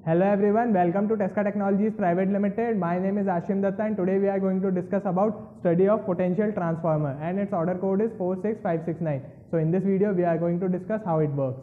Hello everyone, welcome to Tesca Technologies Private Limited. My name is Ashim Datta and today we are going to discuss about study of potential transformer and its order code is 46569. So in this video we are going to discuss how it works.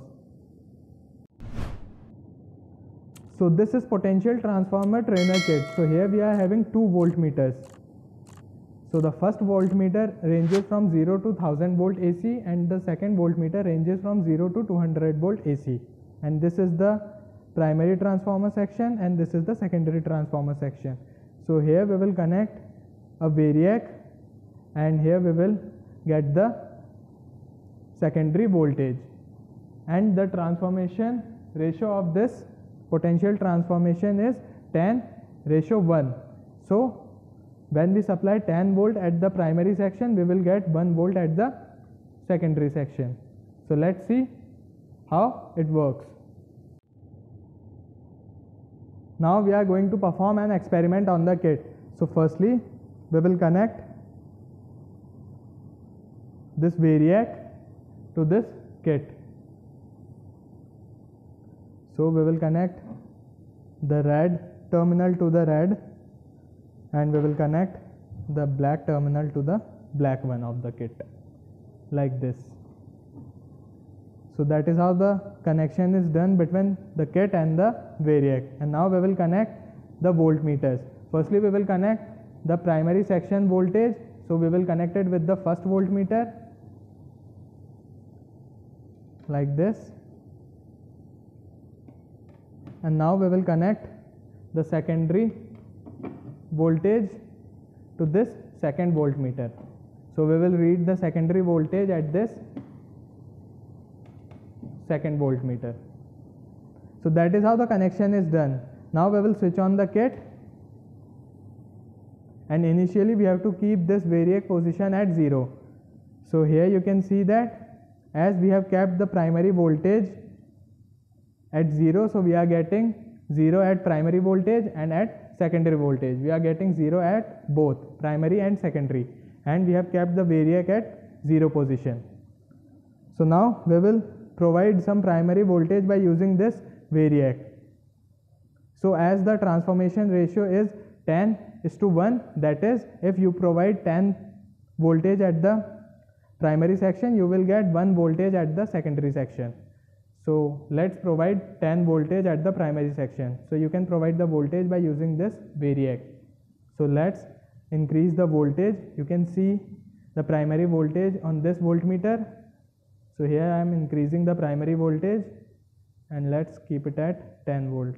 So this is potential transformer trainer kit. So here we are having two voltmeters. So the first voltmeter ranges from 0 to 1000 volt AC and the second voltmeter ranges from 0 to 200 volt AC. And this is the primary transformer section and this is the secondary transformer section. So here we will connect a variac and here we will get the secondary voltage, and the transformation ratio of this potential transformation is 10:1. So when we supply 10 volt at the primary section, we will get 1 volt at the secondary section. So let's see how it works. Now we are going to perform an experiment on the kit. So firstly we will connect this variac to this kit. So we will connect the red terminal to the red and we will connect the black terminal to the black one of the kit like this. So that is how the connection is done between the kit and the variac. And now we will connect the voltmeters. Firstly we will connect the primary section voltage. So we will connect it with the first voltmeter like this. And now we will connect the secondary voltage to this second voltmeter. So we will read the secondary voltage at this second voltmeter. So that is how the connection is done. Now we will switch on the kit, and initially we have to keep this variac position at 0. So here you can see that as we have kept the primary voltage at 0, so we are getting 0 at primary voltage and at secondary voltage. We are getting 0 at both primary and secondary, and we have kept the variac at 0 position. So now we will provide some primary voltage by using this variac. So as the transformation ratio is 10:1, that is, if you provide 10 voltage at the primary section, you will get 1 voltage at the secondary section. So let's provide 10 voltage at the primary section. So you can provide the voltage by using this variac. So let's increase the voltage. You can see the primary voltage on this voltmeter. So here I am increasing the primary voltage and let's keep it at 10 volt.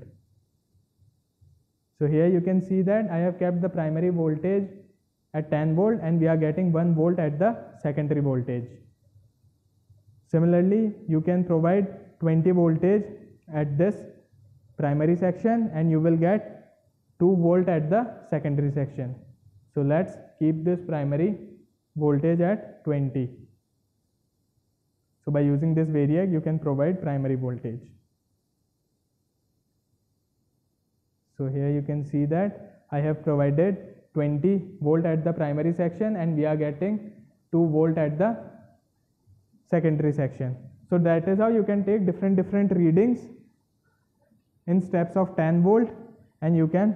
So here you can see that I have kept the primary voltage at 10 volt and we are getting 1 volt at the secondary voltage. Similarly, you can provide 20 voltage at this primary section and you will get 2 volt at the secondary section. So let's keep this primary voltage at 20. So by using this variac you can provide primary voltage. So here you can see that I have provided 20 volt at the primary section and we are getting 2 volt at the secondary section. So that is how you can take different readings in steps of 10 volt and you can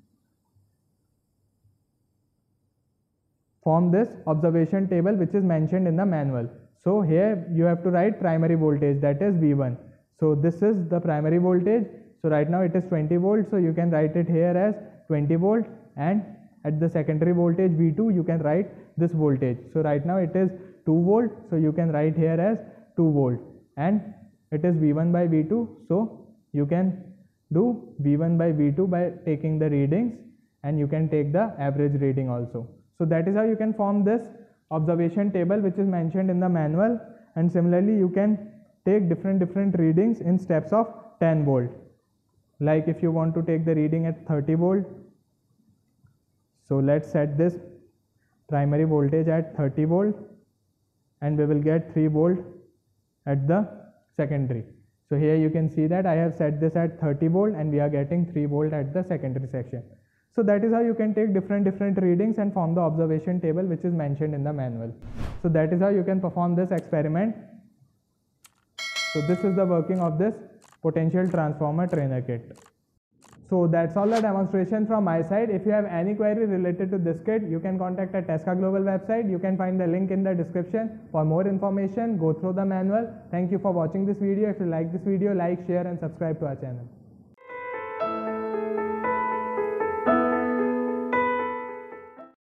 form this observation table which is mentioned in the manual. So here you have to write primary voltage, that is V1. So this is the primary voltage. So right now it is 20 volt. So you can write it here as 20 volt, and at the secondary voltage V2 you can write this voltage. So right now it is 2 volt. So you can write here as 2 volt, and it is V1 by V2. So you can do V1 by V2 by taking the readings, and you can take the average reading also. So that is how you can form this observation table which is mentioned in the manual. And similarly you can take different readings in steps of 10 volt. Like if you want to take the reading at 30 volt, so let's set this primary voltage at 30 volt and we will get 3 volt at the secondary. So here you can see that I have set this at 30 volt and we are getting 3 volt at the secondary section. So that is how you can take different readings and form the observation table which is mentioned in the manual. So that is how you can perform this experiment. So this is the working of this potential transformer trainer kit. So that's all the demonstration from my side. If you have any query related to this kit, you can contact our Tesca Global website. You can find the link in the description. For more information, go through the manual. Thank you for watching this video. If you like this video, like, share and subscribe to our channel.